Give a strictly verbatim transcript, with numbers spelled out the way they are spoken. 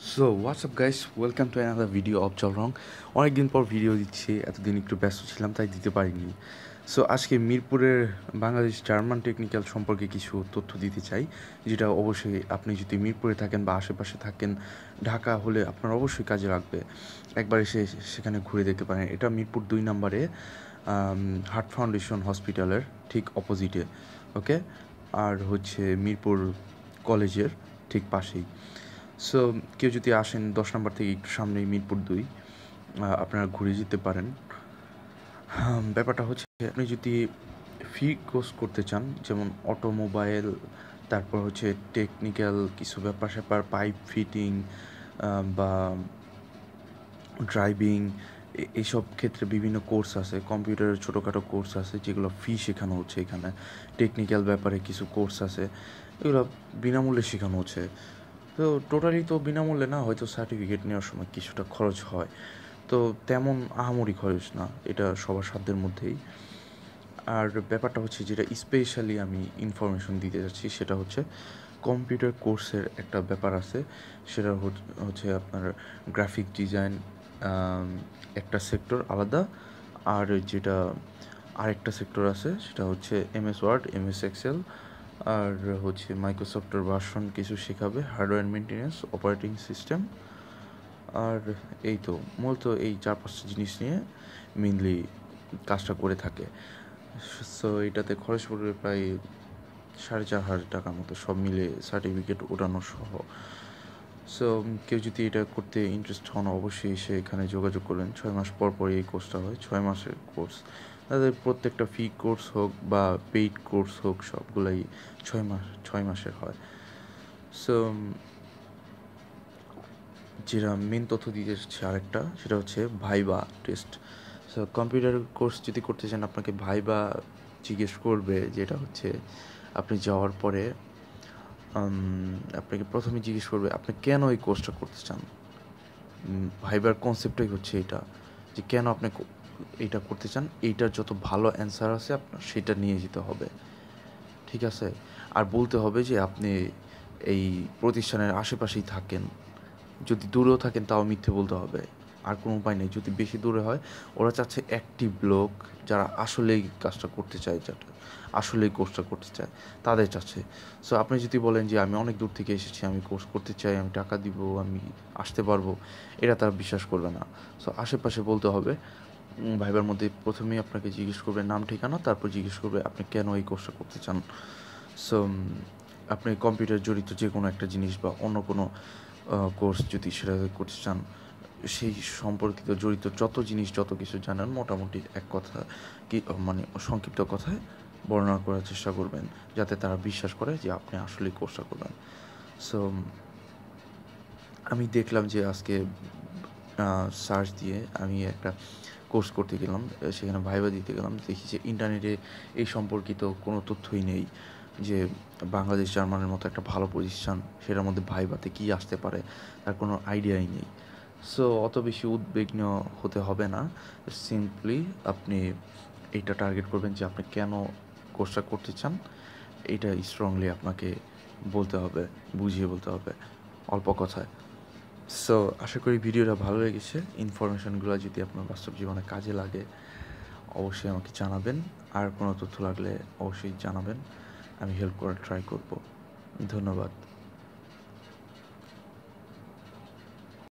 So what's up guys, welcome to another video of জলরং। অনেক দিন পর ভিডিও দিচ্ছি, এতদিন একটু ব্যস্ত ছিলাম তাই দিতে পারিনি। সো আজকে মিরপুরের বাংলাদেশ জার্মান টেকনিক্যাল সম্পর্কে কিছু তথ্য দিতে চাই, যেটা অবশ্যই আপনি যদি মিরপুরে থাকেন বা আশেপাশে থাকেন, ঢাকা হলে আপনার অবশ্যই কাজে লাগবে। একবার এসে সেখানে ঘুরে দেখতে পারেন। এটা মিরপুর দুই নম্বরে হার্ট ফাউন্ডেশন হসপিটালের ঠিক অপোজিটে, ওকে। আর হচ্ছে মিরপুর কলেজের ঠিক পাশেই। সো কেউ যদি আসেন দশ নম্বর থেকে একটু সামনেই মিরপুর দুই, আপনারা ঘুরে যেতে পারেন। ব্যাপারটা হচ্ছে, আপনি যদি ফি কোর্স করতে চান, যেমন অটোমোবাইল, তারপর হচ্ছে টেকনিক্যাল কিছু ব্যাপার স্যাপার, পাইপ ফিটিং বা ড্রাইভিং, এইসব ক্ষেত্রে বিভিন্ন কোর্স আছে। কম্পিউটারের ছোটোখাটো কোর্স আছে যেগুলো ফি শেখানো হচ্ছে এখানে। টেকনিক্যাল ব্যাপারে কিছু কোর্স আছে, এগুলো বিনামূল্যে শেখানো হচ্ছে। তো টোটালি তো বিনামূল্যে না, হয়তো সার্টিফিকেট নেওয়ার সময় কিছুটা খরচ হয়, তো তেমন আহামরি খরচ না, এটা সবার সাধ্যের মধ্যেই। আর ব্যাপারটা হচ্ছে, যেটা স্পেশালি আমি ইনফরমেশন দিতে যাচ্ছি সেটা হচ্ছে কম্পিউটার কোর্সের একটা ব্যাপার আছে। সেটা হচ্ছে আপনার গ্রাফিক ডিজাইন একটা সেক্টর আলাদা, আর যেটা আরেকটা সেক্টর আছে সেটা হচ্ছে এমএস ওয়ার্ড, এমএস এক্সেল, আর হচ্ছে মাইক্রোসফটের ভার্সন কিছু শেখাবে, হার্ডওয়্যার মেনটেন্যান্স, অপারেটিং সিস্টেম, আর এই তো মূলত এই চার পাঁচটা জিনিস নিয়ে মেনলি কাজটা করে থাকে। সো এটাতে খরচ পড়বে প্রায় সাড়ে চার হাজার টাকার মতো, সব মিলে সার্টিফিকেট ওঠানো সহ। সো কেউ যদি এটা করতে ইন্টারেস্ট হন, অবশ্যই সে এখানে যোগাযোগ করবেন। ছয় মাস পর পর এই কোর্সটা হয়, ছয় মাসের কোর্স। তাদের প্রত্যেকটা ফি কোর্স হোক বা পেইড কোর্স হোক, সবগুলাই ছয় মাস ছয় মাসের হয়। সো যেটা মেন তথ্য দিতে যাচ্ছে আরেকটা, সেটা হচ্ছে viva test. So computer course যদি করতে চান, আপনাকে ভাইবা জিজ্ঞেস করবে, যেটা হচ্ছে আপনি যাওয়ার পরে আপনাকে প্রথমে জিজ্ঞেস করবে আপনি কেন এই কোর্সটা করতে চান। ভাইবার কনসেপ্টটাই হচ্ছে এটা, যে কেন আপনি এইটা করতে চান, এইটার যত ভালো অ্যান্সার আছে আপনার সেটা নিয়ে যেতে হবে, ঠিক আছে। আর বলতে হবে যে আপনি এই প্রতিষ্ঠানের আশেপাশেই থাকেন, যদি দূরেও থাকেন তাও মিথ্যে বলতে হবে, আর কোনো উপায় নেই। যদি বেশি দূরে হয়, ওরা চাচ্ছে অ্যাক্টিভ লোক, যারা আসলেই কাজটা করতে চায়, যারা আসলেই কোর্সটা করতে চায়, তাদের চাচ্ছে। সো আপনি যদি বলেন যে আমি অনেক দূর থেকে এসেছি, আমি কোর্স করতে চাই, আমি টাকা দিব, আমি আসতে পারবো, এটা তারা বিশ্বাস করবে না। সো আশেপাশে বলতে হবে। ভাইবার মধ্যে প্রথমেই আপনাকে জিজ্ঞেস করবে নাম, ঠিকানা, তারপর জিজ্ঞেস করবে আপনি কেন এই কোর্সটা করতে চান। সো আপনি কম্পিউটার জড়িত যে কোনো একটা জিনিস বা অন্য কোনো কোর্স যদি সেটা করতে চান, সেই সম্পর্কিত জড়িত যত জিনিস, যত কিছু জানেন, মোটামুটি এক কথা কি মানে সংক্ষিপ্ত কথায় বর্ণনা করার চেষ্টা করবেন, যাতে তারা বিশ্বাস করে যে আপনি আসলেই কোর্সটা করবেন। সো আমি দেখলাম যে আজকে সার্চ দিয়ে আমি একটা কোর্স করতে গেলাম, সেখানে ভাইবা দিতে গেলাম, দেখি যে ইন্টারনেটে এই সম্পর্কিত কোনো তথ্যই নেই, যে বাংলাদেশ জার্মানের মতো একটা ভালো প্রতিষ্ঠান, সেটার মধ্যে ভাইবাতে কী আসতে পারে তার কোনো আইডিয়াই নেই। সো অত বেশি উদ্বিগ্ন হতে হবে না, সিম্পলি আপনি এইটা টার্গেট করবেন যে আপনি কেন কোর্সটা করতে চান, এইটা স্ট্রংলি আপনাকে বলতে হবে, বুঝিয়ে বলতে হবে অল্প কথায়। সো আশা করি ভিডিওটা ভালো লেগেছে। ইনফরমেশানগুলো যদি আপনার বাস্তব জীবনে কাজে লাগে, অবশ্যই আমাকে জানাবেন। আর কোনো তথ্য লাগলে অবশ্যই জানাবেন, আমি হেল্প করার ট্রাই করব। ধন্যবাদ।